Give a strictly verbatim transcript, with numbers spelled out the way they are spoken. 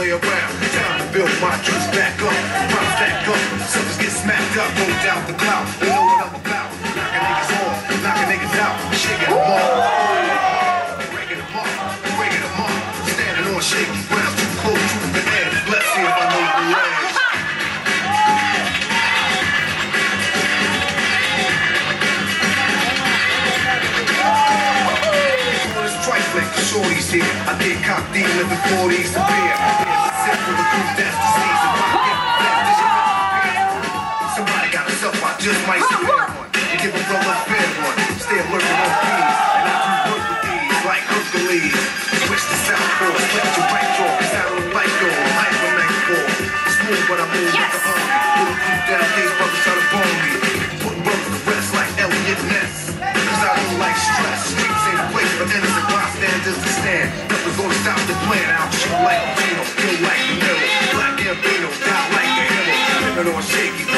way around. Time to build my troops back up. Props back up. Suckers get smacked up. No doubt the clout. You know what I'm about. Knocking niggas off. Knocking niggas out. Shaking them off. Breaking them up. Breaking them up. Standing on shaky ground. Too close to the edge. Let's see if I know the ledge. Shorties here, I get cocked in living forties to beer. Here's a sip for the crew that's deceased. If I get left, this shit not somebody got us up, I just might spare one. You give a brother a fair one. Stay lurking on peas, and I do work with these like Hercules. Switch to southpaw, split your right jaw, cause I don't like your hyper nightfall. Smooth, but I move like a homie. Little crew down, these brothers try to bone me. Putting brothers to rest like Elliot Ness. Cause I don't like stress. Streets ain't a place for innocent bystanders to stand. Nothing's gonna stop the plan. I'll shoot like Pino, kill like the middle. Black Gambino, die like the hill. Living on shaky